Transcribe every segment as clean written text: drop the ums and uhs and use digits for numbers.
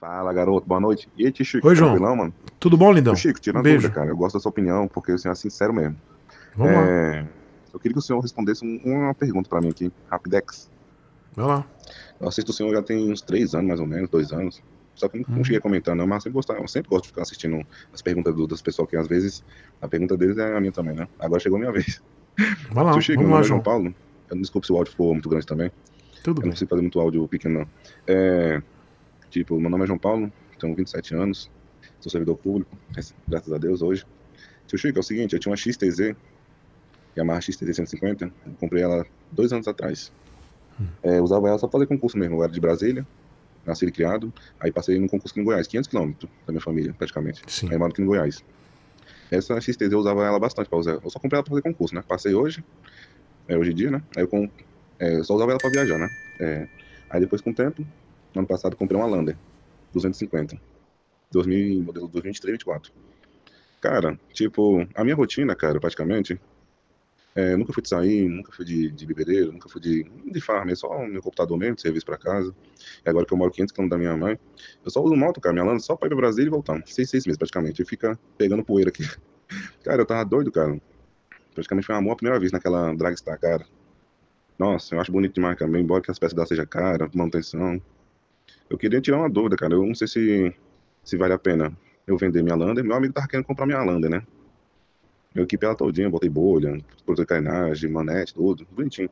Fala, garoto, boa noite. E aí, tio Chico, Oi, João. tranquilão, mano? Tudo bom, Tio lindão? Chico, Um tirando dúvida, beijo. cara, eu gosto da sua opinião, porque você é sincero mesmo. Vamos lá. É, eu queria que o senhor respondesse uma pergunta pra mim aqui, rapidex. Vai lá. Eu assisto o senhor já tem uns 3 anos, mais ou menos, 2 anos. Só que eu não cheguei a comentar, não, mas eu sempre gosto de ficar assistindo as perguntas das pessoas, que às vezes a pergunta deles é a minha também, né? Agora chegou a minha vez. Vai Tio lá. Chico, meu Vamos lá, nome é João João. Paulo. Eu não desculpe se o áudio for muito grande também. Tudo Eu não bem. preciso fazer muito áudio pequeno, não. Tipo, meu nome é João Paulo, tenho 27 anos, sou servidor público, graças a Deus, hoje. Tio Chico, é o seguinte, eu tinha uma XTZ, Yamaha XTZ 150, eu comprei ela 2 anos atrás. Eu usava ela só pra fazer concurso mesmo, eu era de Brasília, nascido e criado, aí passei num concurso aqui em Goiás, 500 quilômetros da minha família, praticamente. Sim. Aí eu moro aqui em Goiás. Essa XTZ eu usava ela bastante pra usar, eu só comprei ela pra fazer concurso, né? Passei hoje, hoje em dia, né? Aí eu só usava ela pra viajar, né? Aí depois com o tempo, ano passado comprei uma Lander, 250, 2000, modelo 2023, 24. Cara, tipo, a minha rotina, cara, praticamente, nunca fui de sair, nunca fui de bebedeiro, nunca fui de farra, é só o meu computador mesmo, de serviço pra casa. E agora que eu moro 500 km da minha mãe, eu só uso moto, cara, minha lana, só pra ir pra Brasília e voltar. 6 meses praticamente, e fica pegando poeira aqui. Cara, eu tava doido, cara. Praticamente foi um amor à primeira vez naquela Dragstar, cara. Nossa, eu acho bonito demais, cara, embora que as peças dela sejam caras, manutenção. Eu queria tirar uma dúvida, cara, eu não sei se vale a pena eu vender minha Lander. Meu amigo tava querendo comprar minha Lander, né? Eu equipei ela todinha, botei bolha, protetor de carenagem, manete, tudo, bonitinho.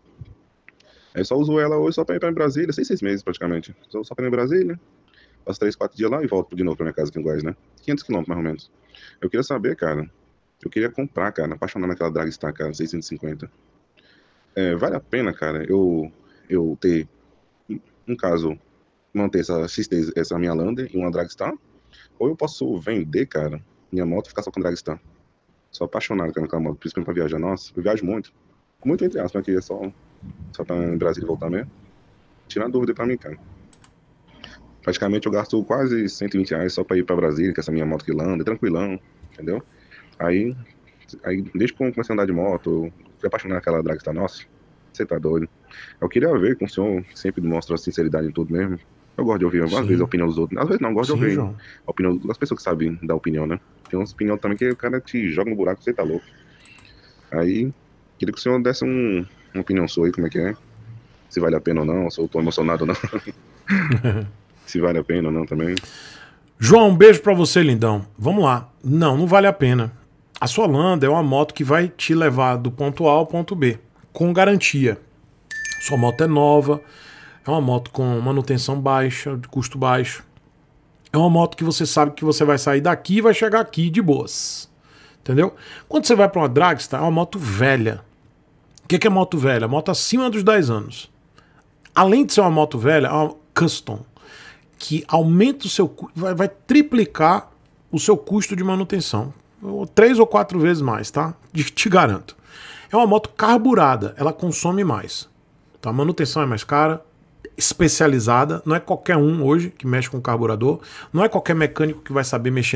Aí só uso ela hoje só pra ir pra Brasília, 6 meses praticamente. Só pra ir em Brasília, passo 3, 4 dias lá e volto de novo pra minha casa aqui em Goiás, né? 500 quilômetros mais ou menos. Eu queria saber, cara, eu queria comprar, cara, apaixonar naquela Dragstar, cara, 650. Vale a pena, cara, eu ter, no caso, manter essa XT, essa minha Lander e uma Dragstar? Ou eu posso vender, cara, minha moto e ficar só com Dragstar? Sou apaixonado com aquela moto, principalmente pra viajar. Nossa, eu viajo muito. Muito entre aspas, aqui é só pra ir em Brasília voltar mesmo. Tira a dúvida pra mim, cara. Praticamente eu gasto quase R$ 120 só pra ir pra Brasília, com essa minha moto que anda, tranquilão, entendeu? Aí, desde que eu comecei a andar de moto, eu fui apaixonado naquela Dragstar. Nossa, você tá doido. Eu queria ver com o senhor, sempre demonstra sinceridade em tudo mesmo. Eu gosto de ouvir, às vezes, a Sim. opinião dos outros. Às vezes não, eu gosto de Sim, ouvir João. a opinião das pessoas que sabem dar opinião, né? Tem umas opiniões também que o cara te joga no buraco, você tá louco. Aí, queria que o senhor desse uma opinião sua aí, como é que é? Se vale a pena ou não, se eu tô emocionado ou não. Se vale a pena ou não também. João, um beijo pra você, lindão. Vamos lá. Não, não vale a pena. A sua Landa é uma moto que vai te levar do ponto A ao ponto B, com garantia. Sua moto é nova, é uma moto com manutenção baixa, de custo baixo. É uma moto que você sabe que você vai sair daqui e vai chegar aqui de boas. Entendeu? Quando você vai para uma Dragstar, é uma moto velha. O que é moto velha? Moto acima dos 10 anos. Além de ser uma moto velha, é uma custom, que aumenta o seu vai triplicar o seu custo de manutenção. 3 ou 4 vezes mais, tá? Te garanto. É uma moto carburada, ela consome mais. Tá? A manutenção é mais cara, especializada, não é qualquer um hoje que mexe com carburador, não é qualquer mecânico que vai saber mexer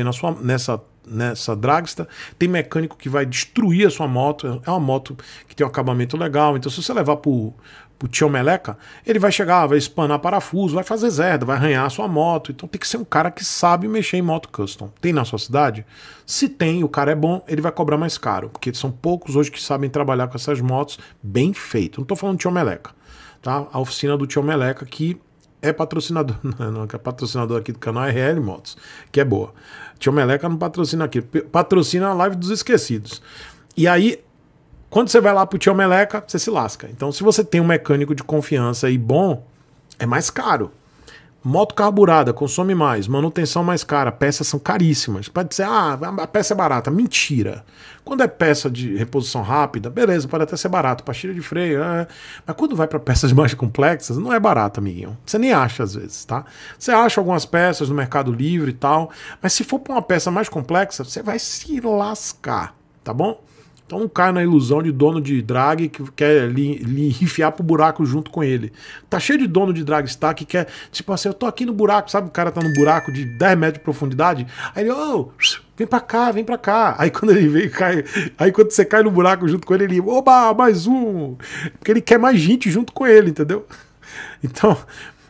nessa Dragstar. Tem mecânico que vai destruir a sua moto. É uma moto que tem um acabamento legal, então se você levar pro tio Meleca, ele vai chegar, vai espanar parafuso, vai fazer zerda, vai arranhar a sua moto. Então tem que ser um cara que sabe mexer em moto custom. Tem na sua cidade? Se tem, o cara é bom, ele vai cobrar mais caro, porque são poucos hoje que sabem trabalhar com essas motos bem feito. Não tô falando do tio Meleca, tá? A oficina do tio Meleca, que é patrocinador, não, que é patrocinador aqui do canal, é RL Motos, que é boa. Tio Meleca não patrocina aqui, patrocina a Live dos Esquecidos. E aí, quando você vai lá pro tio Meleca, você se lasca. Então, se você tem um mecânico de confiança e bom, é mais caro. Moto carburada, consome mais, manutenção mais cara, peças são caríssimas. Pode dizer, a peça é barata. Mentira. Quando é peça de reposição rápida, beleza, pode até ser barato, pastilha de freio, mas quando vai para peças mais complexas, não é barato, amiguinho. Você nem acha às vezes, tá? Você acha algumas peças no Mercado Livre e tal, mas se for para uma peça mais complexa, você vai se lascar, tá bom? Então não cai na ilusão de dono de drag que quer lhe enfiar pro buraco junto com ele. Tá cheio de dono de Dragstar que quer, tipo assim, eu tô aqui no buraco, sabe? O cara tá no buraco de 10 metros de profundidade, aí ele, vem pra cá, vem pra cá. Aí quando ele vem, cai. Aí quando você cai no buraco junto com ele, ele, oba, mais um. Porque ele quer mais gente junto com ele, entendeu? Então,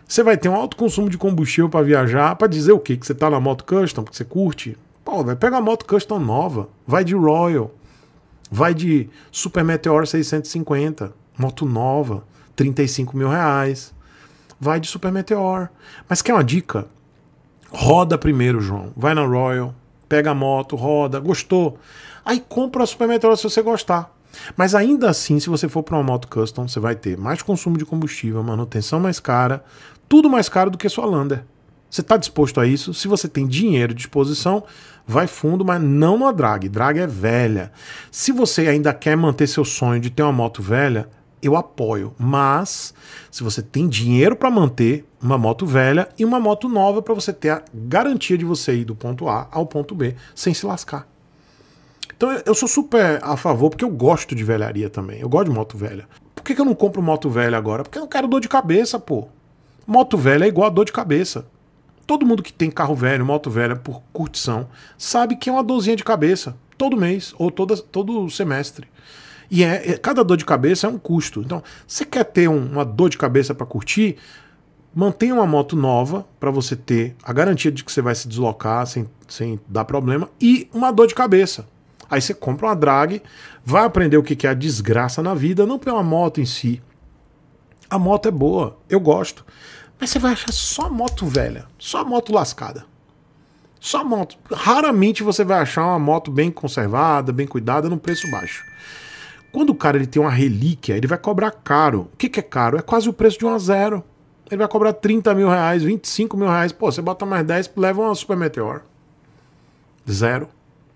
Você vai ter um alto consumo de combustível para viajar, para dizer o quê? Que você tá na moto custom, que você curte? Pô, vai pegar a moto custom nova, vai de Royal, vai de Super Meteor 650, moto nova, 35 mil reais, vai de Super Meteor. Mas quer uma dica? Roda primeiro, João, vai na Royal, pega a moto, roda, gostou? Aí compra a Super Meteor se você gostar. Mas ainda assim, se você for para uma moto custom, você vai ter mais consumo de combustível, manutenção mais cara, tudo mais caro do que sua Lander. Você está disposto a isso? Se você tem dinheiro de disposição, vai fundo, mas não na drag. Drag é velha. Se você ainda quer manter seu sonho de ter uma moto velha, eu apoio. Mas se você tem dinheiro para manter uma moto velha e uma moto nova para você ter a garantia de você ir do ponto A ao ponto B sem se lascar. Então eu sou super a favor, porque eu gosto de velharia também. Eu gosto de moto velha. Por que eu não compro moto velha agora? Porque eu não quero dor de cabeça, pô. Moto velha é igual a dor de cabeça. Todo mundo que tem carro velho, moto velha por curtição, sabe que é uma dorzinha de cabeça. Todo mês ou todo semestre. E cada dor de cabeça é um custo. Então, você quer ter uma dor de cabeça para curtir? Mantenha uma moto nova para você ter a garantia de que você vai se deslocar sem dar problema e uma dor de cabeça. Aí você compra uma drag, vai aprender o que é a desgraça na vida, não pela moto em si. A moto é boa, eu gosto. Mas você vai achar só moto velha, só moto lascada. Só moto. Raramente você vai achar uma moto bem conservada, bem cuidada, num preço baixo. Quando o cara ele tem uma relíquia, ele vai cobrar caro. O que é caro? É quase o preço de uma zero. Ele vai cobrar 30 mil reais, 25 mil reais. Pô, você bota mais 10, leva uma Super Meteor. Zero.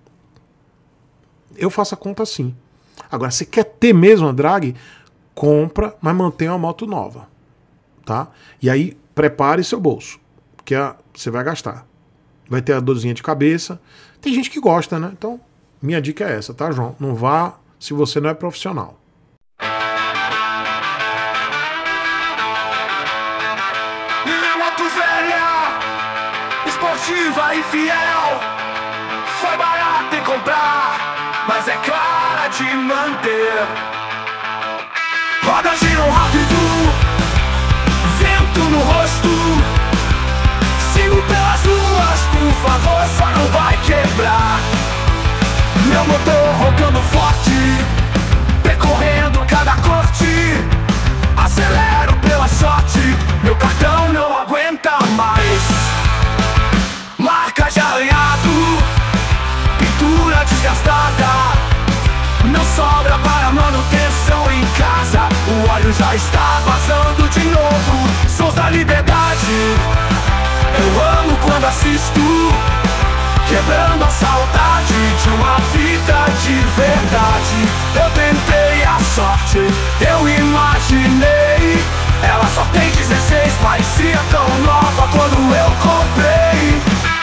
Eu faço a conta assim. Agora, você quer ter mesmo a drag? Compra, mas mantenha uma moto nova. Tá? E aí, prepare seu bolso. Porque você vai gastar. Vai ter a dorzinha de cabeça. Tem gente que gosta, né? Então, minha dica é essa, tá, João? Não vá se você não é profissional. Minha moto velha, esportiva e fiel, foi barata em comprar, mas é clara de manter. Rodas giram rápido, vento no rosto, sigo pelas ruas, por favor, só não vai quebrar. Meu motor roncando forte, percorrendo cada corte, acelero pela sorte, meu cartão não aguenta mais. Marca de arranhado, pintura desgastada, não sobra para manutenção em casa. O óleo já está vazando de novo. Sons da liberdade, eu amo quando assisto, quebrando a saudade de uma vida de verdade. Eu tentei a sorte, eu imaginei, ela só tem 16, parecia tão nova quando eu comprei.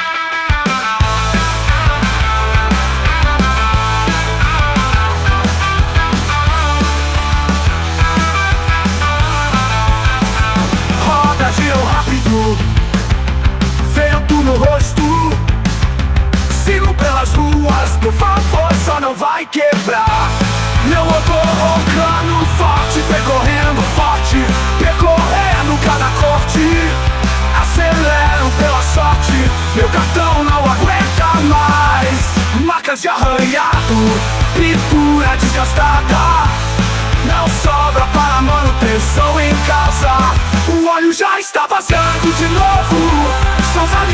Rodas giram rápido, vento no rosto, sigo pelas ruas, por favor, só não vai quebrar. Meu motor roncando forte, percorrendo forte, percorrendo cada corte, acelero pela sorte, meu cartão não aguenta mais. Marcas de arranhado, pintura desgastada, não sobra para manutenção em casa. O óleo já está vazando de novo. Sons da